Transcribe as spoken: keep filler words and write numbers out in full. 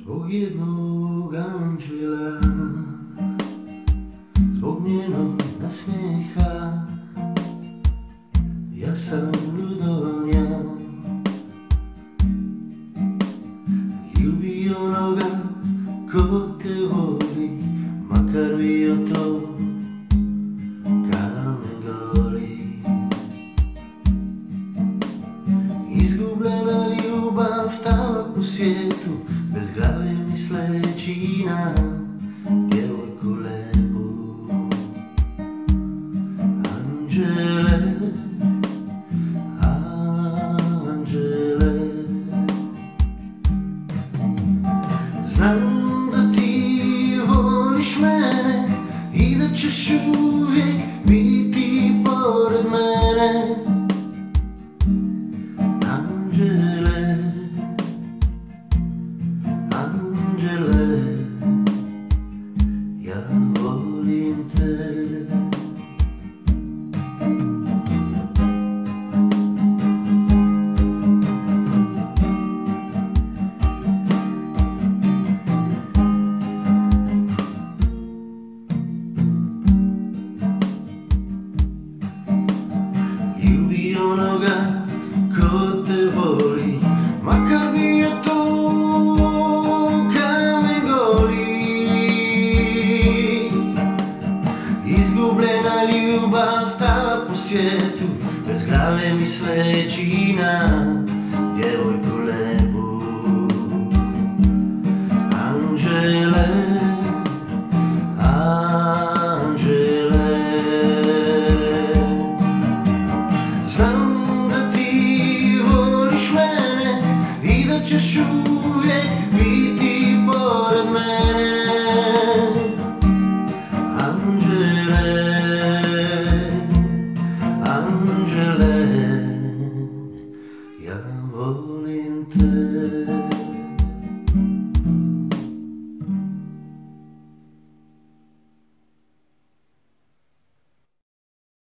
Zbog jednog Angela, zbog njenog nasmijeha, ja sam ludonja. Ljubi onoga ko te voli, makar bio to kamen goli. Izgubljena ljubav tava po svijetu, bez glave misleći na djevojku lepu. Angele, Angele, znam da ti voliš mene i da ćeš uvijek biti pored mene. Angele, Angele, ja volim te. Ljubi onoga ko te voli, makar bio to kamen goli. Izgubljena ljubav tava po svijetu, bez glave misleći na djevojku lepu. Angele, Angele, znam da ti voliš mene i da ćeš uvijek biti pored mene. Angele, Angele, ja volim te.